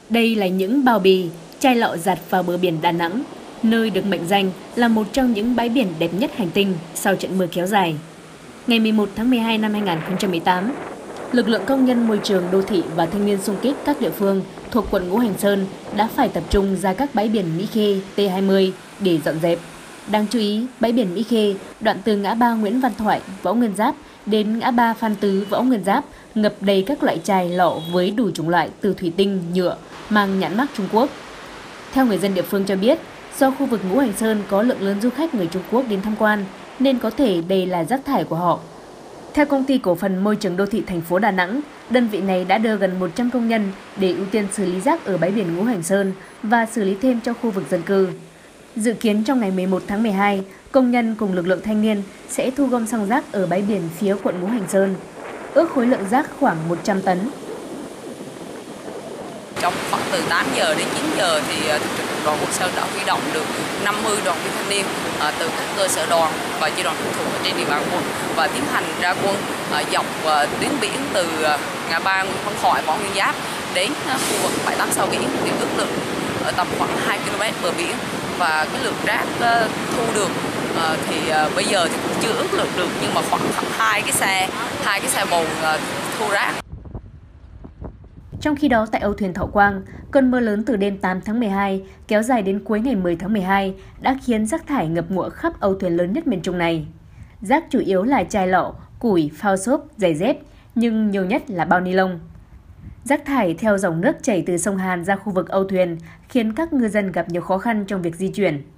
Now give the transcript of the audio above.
Đây là những bao bì, chai lọ giặt vào bờ biển Đà Nẵng, nơi được mệnh danh là một trong những bãi biển đẹp nhất hành tinh sau trận mưa kéo dài. Ngày 11 tháng 12 năm 2018, lực lượng công nhân môi trường đô thị và thanh niên xung kích các địa phương thuộc quận Ngũ Hành Sơn đã phải tập trung ra các bãi biển Mỹ Khê, T20 để dọn dẹp. Đáng chú ý, bãi biển Mỹ Khê, đoạn từ ngã ba Nguyễn Văn Thoại, Võ Nguyên Giáp đến ngã ba Phan Tứ, Võ Nguyên Giáp ngập đầy các loại chai lọ với đủ chủng loại từ thủy tinh, nhựa, mang nhãn mác Trung Quốc. Theo người dân địa phương cho biết, do khu vực Ngũ Hành Sơn có lượng lớn du khách người Trung Quốc đến tham quan, nên có thể đây là rác thải của họ. Theo Công ty Cổ phần Môi trường Đô thị thành phố Đà Nẵng, đơn vị này đã đưa gần 100 công nhân để ưu tiên xử lý rác ở bãi biển Ngũ Hành Sơn và xử lý thêm cho khu vực dân cư. Dự kiến trong ngày 11 tháng 12, công nhân cùng lực lượng thanh niên sẽ thu gom xong rác ở bãi biển phía quận Ngũ Hành Sơn. Ước khối lượng rác khoảng 100 tấn. Trong khoảng từ 8 giờ đến 9 giờ thì đoàn Quân Sơn đã huy động được 50 đoàn viên thanh niên từ các cơ sở đoàn và chi đoàn trực thuộc trên địa bàn quận và tiến hành ra quân dọc tuyến biển từ ngã ba Nguyễn Văn Thoại, Võ Nguyên Giáp đến khu vực bãi tắm Sao Biển thì ước lượng ở tầm khoảng 2 km bờ biển, và cái lượng rác thu được thì bây giờ thì cũng chưa ước lượng được, nhưng mà khoảng hai cái xe bồn thu rác. Trong khi đó, tại âu thuyền Thọ Quang, cơn mưa lớn từ đêm 8 tháng 12 kéo dài đến cuối ngày 10 tháng 12 đã khiến rác thải ngập ngụa khắp âu thuyền lớn nhất miền Trung này. Rác chủ yếu là chai lọ, củi, phao xốp, giày dép, nhưng nhiều nhất là bao ni lông. Rác thải theo dòng nước chảy từ sông Hàn ra khu vực âu thuyền khiến các ngư dân gặp nhiều khó khăn trong việc di chuyển.